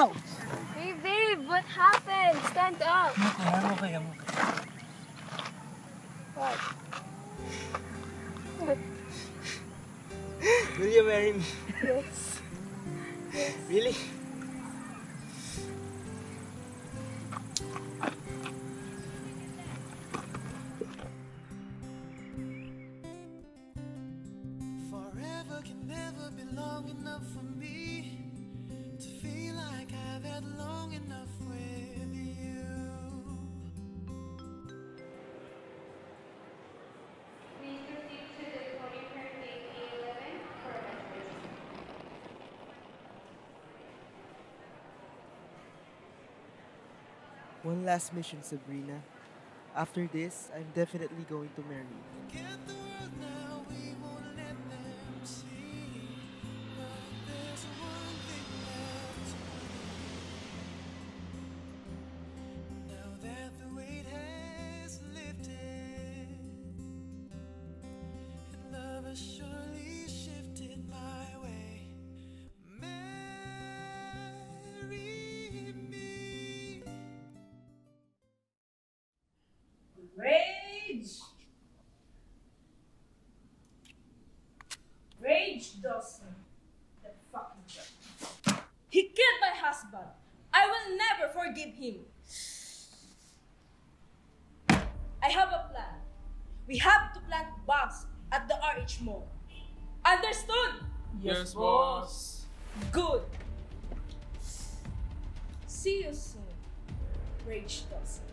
Ow! Hey babe, what happened? Stand up. I'm okay. What? What? Will you marry me? Yes. Really? Forever can never be long enough for me to feel like I've had long enough with you. Please proceed to the recording room gate A11 for a message. One last mission, Sabrina. After this, I'm definitely going to marry you. Forget the world now, we won't let them see. But there's one thing that's clear. Now that the weight has lifted, and love has surely shifted my way. Marry me. Rage Dawson. That fucking jerk. He killed my husband. I will never forgive him. I have a plan. We have to plant bombs at the RH Mall. Understood? Yes, boss. Good. See you soon, Rage Dawson.